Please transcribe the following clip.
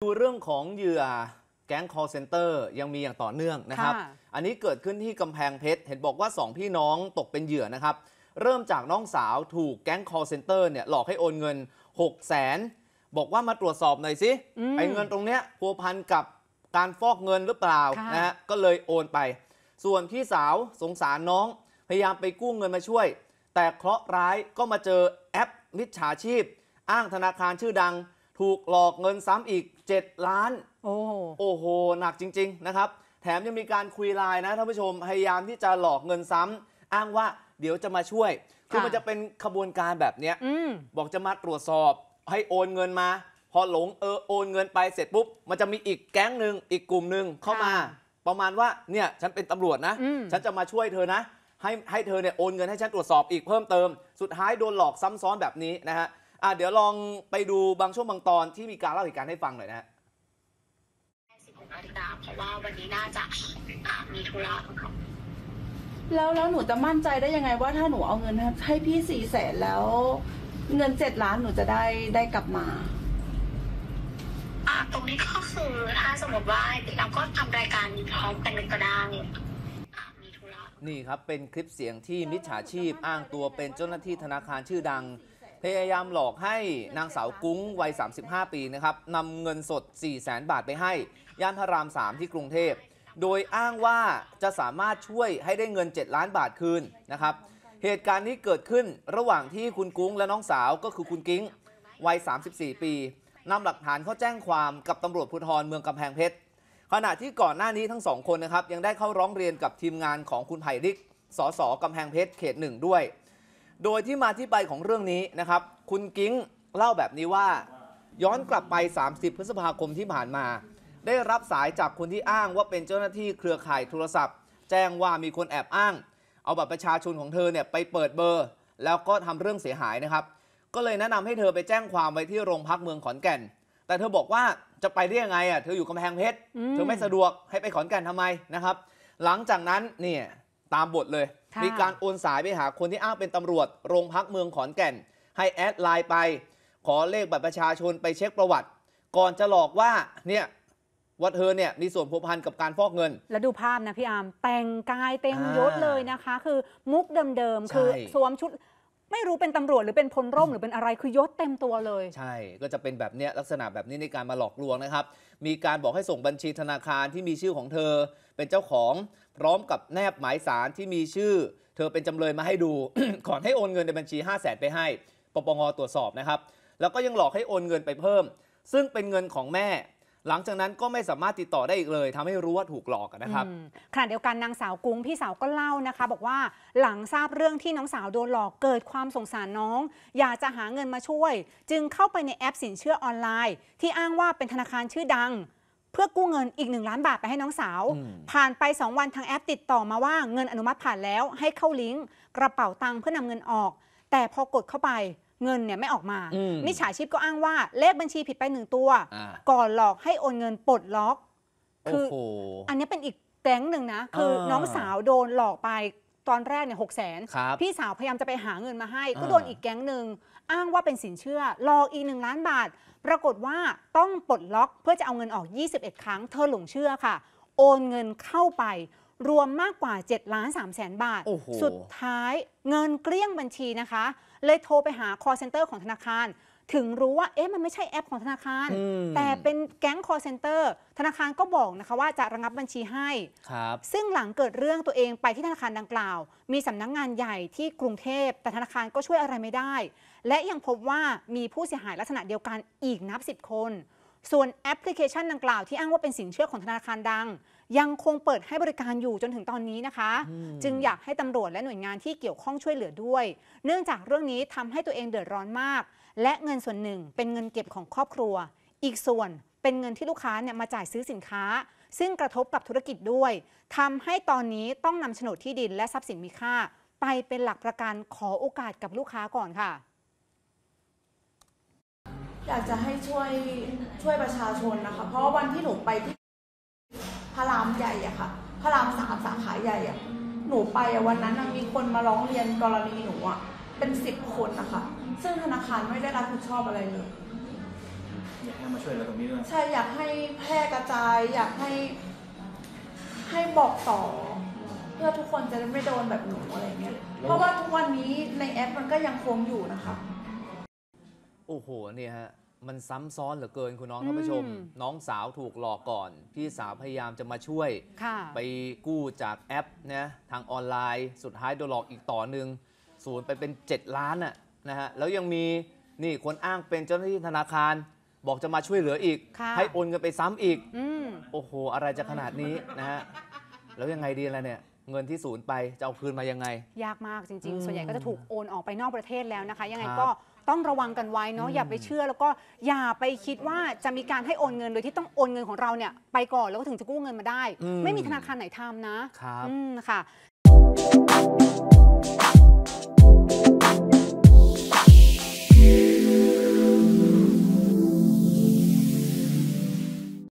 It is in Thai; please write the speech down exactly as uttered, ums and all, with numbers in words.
ดูเรื่องของเหยื่อแก๊ง call center ยังมีอย่างต่อเนื่องนะครับอันนี้เกิดขึ้นที่กำแพงเพชรเห็นบอกว่าสองพี่น้องตกเป็นเหยื่อนะครับเริ่มจากน้องสาวถูกแก๊ง call center เนี่ยหลอกให้โอนเงิน หกแสน บอกว่ามาตรวจสอบหน่อยสิไอ้เงินตรงเนี้ยพัวพันกับการฟอกเงินหรือเปล่านะฮะก็เลยโอนไปส่วนพี่สาวสงสารน้องพยายามไปกู้เงินมาช่วยแต่เคราะห์ร้ายก็มาเจอแอปมิจฉาชีพอ้างธนาคารชื่อดังถูกหลอกเงินซ้ำอีกเจ็ดล้านโอ้โอ้โหหนักจริงๆนะครับแถมยังมีการคุยไลน์นะท่านผู้ชมพยายามที่จะหลอกเงินซ้ำอ้างว่าเดี๋ยวจะมาช่วยคือมันจะเป็นขบวนการแบบนี้บอกจะมาตรวจสอบให้โอนเงินมาพอหลงเออโอนเงินไปเสร็จปุ๊บมันจะมีอีกแก๊งหนึ่งอีกกลุ่มหนึ่งเข้ามาประมาณว่าเนี่ยฉันเป็นตำรวจนะฉันจะมาช่วยเธอนะให้ให้เธอเนี่ยโอนเงินให้ฉันตรวจสอบอีกเพิ่มเติมสุดท้ายโดนหลอกซ้ำซ้อนแบบนี้นะฮะอ่ะเดี๋ยวลองไปดูบางช่วงบางตอนที่มีการเล่าเหตุการณ์ให้ฟังหน่อยนะฮะสิบหกนาฬิกาเพราะว่าวันนี้น่าจะมีธุระแล้วแล้วหนูจะมั่นใจได้ยังไงว่าถ้าหนูเอาเงินให้พี่สี่แสนแล้วเงินเจ็ดล้านหนูจะได้ได้กลับมาอ่าตรงนี้ก็คือถ้าสมมติว่าเราก็ทำรายการพร้อมกันก็ได้มีธุระนี่ครับเป็นคลิปเสียงที่มิจฉาชีพอ้างตัวเป็นเจ้าหน้าที่ธนาคารชื่อดังพยายามหลอกให้นางสาวกุ้งวัยสามสิบห้าปีนะครับนำเงินสด สี่แสน บาทไปให้ย่านพระรามสามที่กรุงเทพโดยอ้างว่าจะสามารถช่วยให้ได้เงินเจ็ดล้านบาทคืนนะครับเหตุการณ์นี้เกิดขึ้นระหว่างที่คุณกุ้งและน้องสาวก็คือคุณกิ้งวัยสามสิบสี่ปีนำหลักฐานเข้าแจ้งความกับตำรวจภูธรเมืองกำแพงเพชรขณะที่ก่อนหน้านี้ทั้งสองคนนะครับยังได้เข้าร้องเรียนกับทีมงานของคุณไผ่ริกสสกำแพงเพชรเขตหนึ่งด้วยโดยที่มาที่ไปของเรื่องนี้นะครับคุณกิ้งเล่าแบบนี้ว่าย้อนกลับไปสามสิบพฤษภาคมที่ผ่านมาได้รับสายจากคนที่อ้างว่าเป็นเจ้าหน้าที่เครือข่ายโทรศัพท์แจ้งว่ามีคนแอบอ้างเอาบัตรประชาชนของเธอเนี่ยไปเปิดเบอร์แล้วก็ทำเรื่องเสียหายนะครับก็เลยแนะนำให้เธอไปแจ้งความไว้ที่โรงพักเมืองขอนแก่นแต่เธอบอกว่าจะไปได้ยังไงอ่ะเธออยู่กำแพงเพชรเธอไม่สะดวกให้ไปขอนแก่นทำไมนะครับหลังจากนั้นเนี่ยตามบทเลยมีการโอนสายไปหาคนที่อ้างเป็นตำรวจโรงพักเมืองขอนแก่นให้แอดไลน์ไปขอเลขบัตรประชาชนไปเช็คประวัติก่อนจะหลอกว่าเนี่ยว่าเธอเนี่ยมีส่วนผัวพันกับการฟอกเงินแล้วดูภาพนะพี่อาร์มแต่งกายเต็มยศเลยนะคะคือมุกเดิมๆคือสวมชุดไม่รู้เป็นตำรวจหรือเป็นพลร่มหรือเป็นอะไรคือยศเต็มตัวเลยใช่ก็จะเป็นแบบนี้ลักษณะแบบนี้ในการมาหลอกลวงนะครับมีการบอกให้ส่งบัญชีธนาคารที่มีชื่อของเธอเป็นเจ้าของพร้อมกับแนบหมายสารที่มีชื่อเธอเป็นจำเลยมาให้ดู ก่อนให้โอนเงินในบัญชี ห้าแสน ไปให้ปปงตรวจสอบนะครับแล้วก็ยังหลอกให้โอนเงินไปเพิ่มซึ่งเป็นเงินของแม่หลังจากนั้นก็ไม่สามารถติดต่อได้อีกเลยทำให้รู้ว่าถูกหลอกนะครับขณะเดียวกันนางสาวกุ้งพี่สาวก็เล่านะคะบอกว่าหลังทราบเรื่องที่น้องสาวโดนหลอกเกิดความสงสารน้องอยากจะหาเงินมาช่วยจึงเข้าไปในแอปสินเชื่อออนไลน์ที่อ้างว่าเป็นธนาคารชื่อดังเพื่อกู้เงินอีกหนึ่งล้านบาทไปให้น้องสาวผ่านไปสองวันทางแอปติดต่อมาว่าเงินอนุมัติผ่านแล้วให้เข้าลิงก์กระเป๋าตังค์เพื่อนำเงินออกแต่พอกดเข้าไปเงินเนี่ยไม่ออกมามิจฉาชีพก็อ้างว่าเลขบัญชีผิดไปหนึ่งตัวก่อนหลอกให้โอนเงินปลดล็อกคืออันนี้เป็นอีกแก๊งหนึ่งนะคือน้องสาวโดนหลอกไปตอนแรกเนี่ยหกแสนพี่สาวพยายามจะไปหาเงินมาให้ก็โดนอีกแก๊งหนึ่งอ้างว่าเป็นสินเชื่อหลอกอีกหนึ่งล้านบาทปรากฏว่าต้องปลดล็อกเพื่อจะเอาเงินออกยี่สิบเอ็ดครั้งเธอหลงเชื่อค่ะโอนเงินเข้าไปรวมมากกว่าเจ็ดล้านสามแสนบาทสุดท้ายเงินเกลี้ยงบัญชีนะคะเลยโทรไปหา call center ของธนาคารถึงรู้ว่าเอ๊ะมันไม่ใช่แอปของธนาคารแต่เป็นแก๊ง call center ธนาคารก็บอกนะคะว่าจะระงับบัญชีให้ซึ่งหลังเกิดเรื่องตัวเองไปที่ธนาคารดังกล่าวมีสำนักงานใหญ่ที่กรุงเทพแต่ธนาคารก็ช่วยอะไรไม่ได้และยังพบว่ามีผู้เสียหายลักษณะเดียวกันอีกนับสิบคนส่วนแอปพลิเคชันดังกล่าวที่อ้างว่าเป็นสินเชื่อของธนาคารดังยังคงเปิดให้บริการอยู่จนถึงตอนนี้นะคะจึงอยากให้ตำรวจและหน่วยงานที่เกี่ยวข้องช่วยเหลือด้วยเนื่องจากเรื่องนี้ทำให้ตัวเองเดือดร้อนมากและเงินส่วนหนึ่งเป็นเงินเก็บของครอบครัวอีกส่วนเป็นเงินที่ลูกค้าเนี่ยมาจ่ายซื้อสินค้าซึ่งกระทบกับธุรกิจด้วยทำให้ตอนนี้ต้องนำโฉนดที่ดินและทรัพย์สินมีค่าไปเป็นหลักประกันขอโอกาสกับลูกค้าก่อนค่ะอยากจะให้ช่วยช่วยประชาชนนะคะเพราะวันที่หนูไปที่พระรามใหญ่อะค่ะพระรามสามสาขาใหญ่อะหนูไปอะวันนั้นมีคนมาร้องเรียนกรณีหนูอะเป็นสิบคนนะคะซึ่งธนาคารไม่ได้รับผิดชอบอะไรเลยอยากให้มาช่วยเราตรงนี้ด้วยใช่อยากให้แพร่กระจายอยากให้ให้บอกต่อ เพื่อทุกคนจะได้ไม่โดนแบบหนูอะไรเงี้ยเพราะว่าทุกวันนี้ในแอปมันก็ยังคงอยู่นะคะโอ้โหเนี่ยฮะมันซ้ำซ้อนเหลือเกินคุณน้องท่านผู้ชมอืมน้องสาวถูกหลอกก่อน พี่สาวพยายามจะมาช่วยค่ะไปกู้จากแอปนะทางออนไลน์สุดท้ายโดนหลอกอีกต่อหนึ่งศูนย์ไปเป็นเจ็ดล้านน่ะนะฮะแล้วยังมีนี่คนอ้างเป็นเจ้าหน้าที่ธนาคาร บอกจะมาช่วยเหลืออีกค่ะให้โอนเงินไปซ้ำอีกอืมโอ้โห อะไรจะขนาดนี้นะฮะแล้วยังไงดีล่ะเนี่ยเงินที่ศูนย์ไปจะเอาคืนมายังไงยากมากจริงอืมๆ ส่วนใหญ่ก็จะถูกโอนออกไปนอกประเทศแล้วนะคะ ยังไงครับก็ต้องระวังกันไว้เนาะอืมอย่าไปเชื่อแล้วก็อย่าไปคิดว่าจะมีการให้โอนเงินโดยที่ต้องโอนเงินของเราเนี่ยไปก่อนแล้วก็ถึงจะกู้เงินมาได้อืมไม่มีธนาคารไหนทำนะครับ อืมค่ะ